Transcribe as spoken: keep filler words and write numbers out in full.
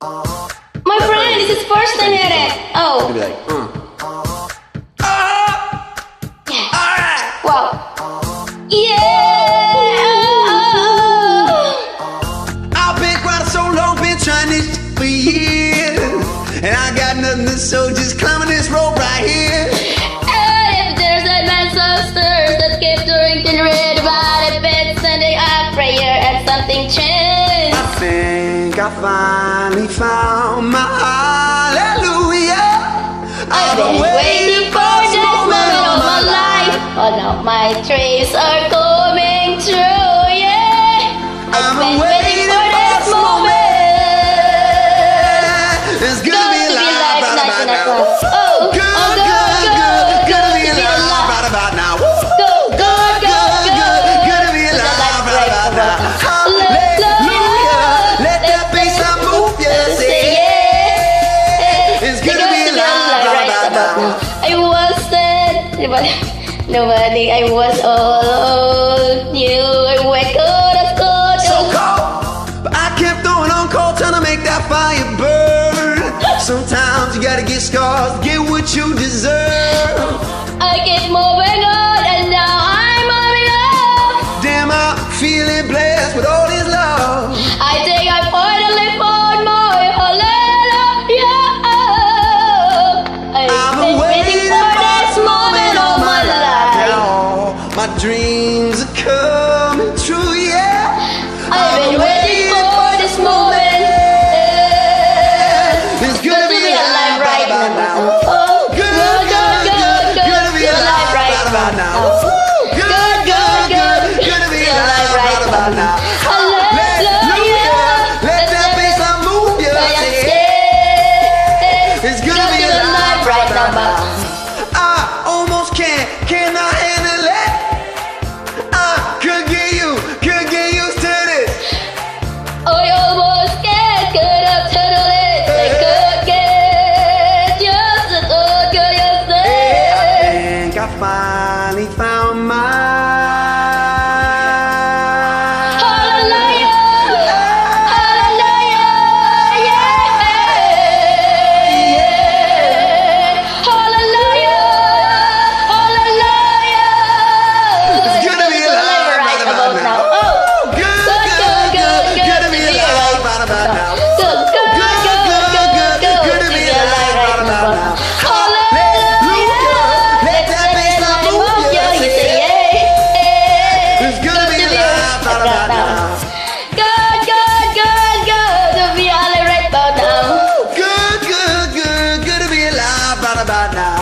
My friend, this is first time hearing it. Oh. Be like, mm. Yeah. Wow. Yeah. I've been crying so long, been trying this for years, and I got nothing to show, just climbing this rope right here. And if there's a man sisters that keep drinking red about a bed, sending a prayer and something changed. I think I finally found my hallelujah. I've been waiting for this moment all my life. Oh no, my dreams are coming true, yeah. I've been waiting for this moment. It's good to be alive right about now. Oh, Good, oh, good, good, good to be alive right about now. Good, good, good, good, good to be alive right about now. Hallelujah, let that bass move you, say yeah. It's good to be alive right about now. I was sad, nobody, I was old, you were cold as cold. So cold, but I kept throwing on cold, trying to make that fire burn. Sometimes you gotta get scars, get what you deserve. I keep moving on, and now I'm moving on. Damn, I'm feeling blessed with all this love. I think I finally found my hallelujah. I've I've been waiting for this moment all my life. Now, my dreams are coming true, yeah. I've been waiting for this moment. It's good to be alive right about now. Oh, Good, good, good, good to be alive right about now. Good, good, good, good to be alive right about now. Hallelujah, let that bass move you, say it's good to be alive right about now. I almost can't, cannot handle it. I could get you, could get used to this. I almost can't, could have handled it. I could get just as old, could you say? I think I finally found my Hallelujah, hallelujah, yeah, yeah. Hallelujah, hallelujah. It's good to be alive right about now. Oh, Good, good, good, good to be alive right about now. good, good, good, good, good, good, Good to be alive right about now. Hallelujah, let that bass move you, say it's good to be alive right about now. Good, good, good, good to be alive right about now. Good, good, good, good to be alive right about now.